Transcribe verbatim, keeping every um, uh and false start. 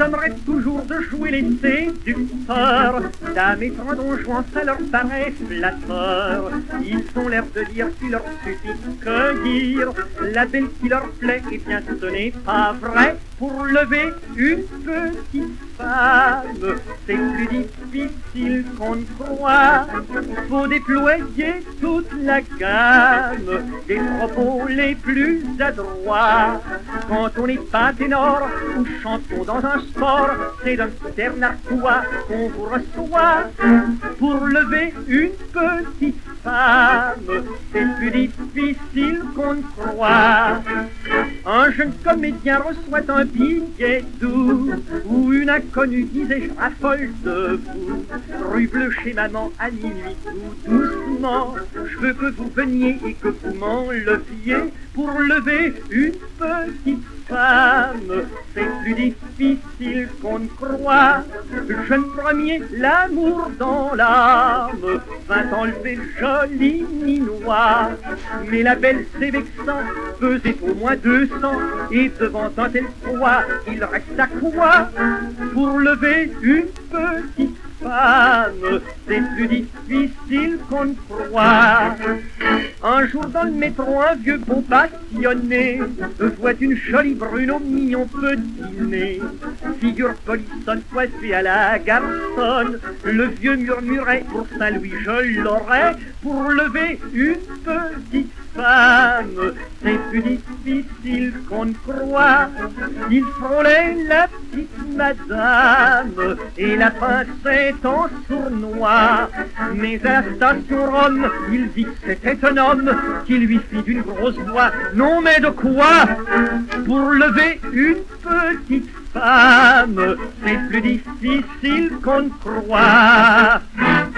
sommeraient toujours de jouer les séducteurs. Dames et donjons, ça leur paraît flatteur. Ils ont l'air de dire qu'il leur suffit de cueillir la belle qui leur plaît. Et bien ce n'est pas vrai. Pour lever une petite femme, c'est plus difficile qu'on ne croit. Faut déployer toute la gamme des propos les plus adroits. Quand on n'est pas ténor ou chantons dans un sport, c'est d'un petit narquois qu'on vous reçoit. Pour lever une petite femme, c'est plus difficile qu'on ne croit. Un jeune comédien reçoit un billet doux où une inconnue disait je raffole de vous. Rue Bleue chez maman à minuit tout doucement. Je veux que vous veniez et que vous m'enleviez. Pour lever une petite femme, c'est plus difficile qu'on ne croit. Jeune premier, l'amour dans l'âme vint enlever le joli minois. Mais la belle c'est vexant, pesait au moins deux cents, et devant un tel poids, il reste à quoi? Pour lever une petite femme, c'est plus difficile qu'on ne croit. Un jour dans le métro, un vieux beau passionné voit une jolie brune au mignon petit nez. Figure polissonne, coiffée à la garçonne. Le vieux murmurait, pour Saint-Louis je l'aurais. Pour lever une petite femme, c'est plus difficile qu'on ne croit. Il frôlait la petite madame et la princesse en sournois. Mais à la station Rome, il dit que c'était un homme qui lui fit d'une grosse voix. Non mais de quoi? Pour lever une petite femme, c'est plus difficile qu'on ne croit.